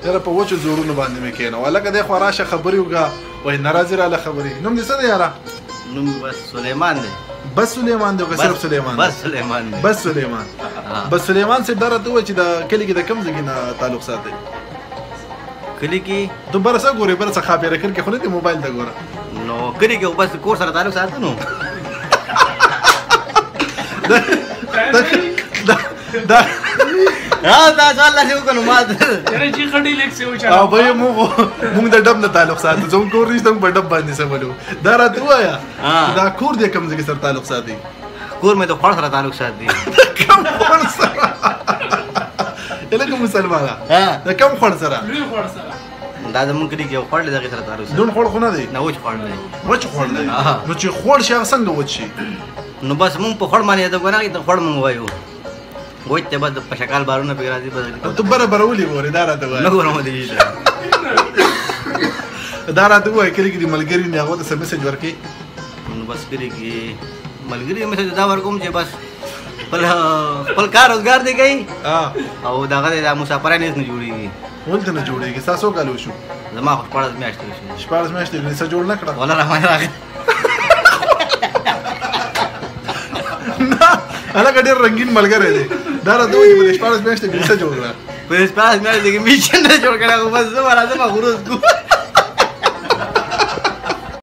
یاره په وچو زورونو باندې مې کېنه ولکه دی خو راشه خبرې وکړه وایي ناراضي راله خبرې نوم دې څه دی یاره نوم بس سلیمان دی بس سلیمان دی که صرف سلیمان بس سلیمان دی بس سلیمان بس سلیمان صاحب دا راته ووایه چې د کلي کې د کوم ځای نه تعلق ساتئ کلي کې ته بره څه ګورې بره څه خاپېره کړ کې خو نه دې موبایل ته ګوره نو کلي کې بس کور سره تعلق ساتو نو دا دا سوال لا شو کنو ما یاره چې خډي لیک څه وچا او به موږ د ډب نه تعلق ساتو زموږ کور نشته په ډب باندې سملو دا راته وایه دا کور دې کوم ځای سره تعلق ساتي کور مې د خور سره تعلق ساتي کوم خور سره لکه مسلمانه د کوم خور سره لوی خور سره دا زمونږ کلي کې خور دی دغې سره تعلق ساتي دون خور خو نه دی نه وچ خور دی وچ خور دی نو چې خور شي هغه څنګه وچ شي نو بس مونږ په خور باندې د ګناه ته خور مونږ وایو وچ ته بس په شکال بارونه پکې راځي ته بره بره ولي ګورې دا راته وایه نه ګورم دی دا راته وایه کلي کې دي ملګري نه هغو ته څه میسج ورکړي نو بس کلي کې ملګري میسج دا ورکوم چې بس خپل کار روزګار دی کوي او دغه د مسافران هېڅ نه جوړېږي ولته نه جوړېږي ستا څو کاله وشو زما خو 14 میاشتې وشوې 14 میاشتې څه جوړ نه کړه ولا رحمان راغی هلکه ډېر رنګین ملګری دی دا راته وایي چې په 14 میاشتې کې څه جوړ کړه په 14 میاشتې کې مې چې نه جوړ کړی خو بس زه به راځم غروز کوم